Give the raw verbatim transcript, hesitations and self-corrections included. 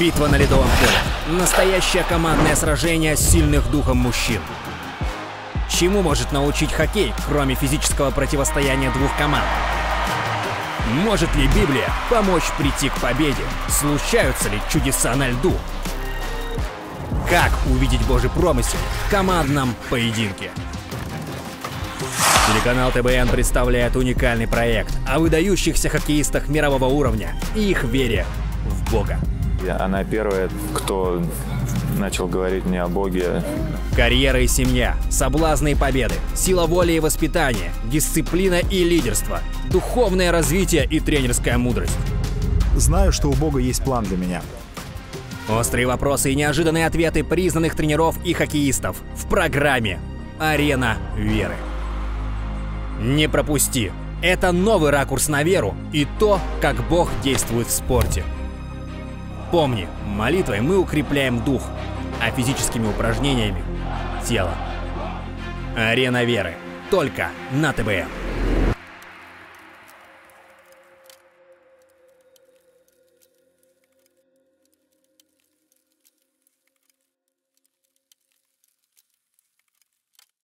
Битва на ледовом поле. Настоящее командное сражение сильных духом мужчин. Чему может научить хоккей, кроме физического противостояния двух команд? Может ли Библия помочь прийти к победе? Случаются ли чудеса на льду? Как увидеть Божий промысел в командном поединке? Телеканал Тэ Бэ Эн представляет уникальный проект о выдающихся хоккеистах мирового уровня и их вере в Бога. Она первая, кто начал говорить мне о Боге. Карьера и семья, соблазны и победы, сила воли и воспитания, дисциплина и лидерство, духовное развитие и тренерская мудрость. Знаю, что у Бога есть план для меня. Острые вопросы и неожиданные ответы признанных тренеров и хоккеистов в программе «Арена веры». Не пропусти! Это новый ракурс на веру и то, как Бог действует в спорте. Помни, молитвой мы укрепляем дух, а физическими упражнениями – тело. Арена веры. Только на Тэ Бэ Эн.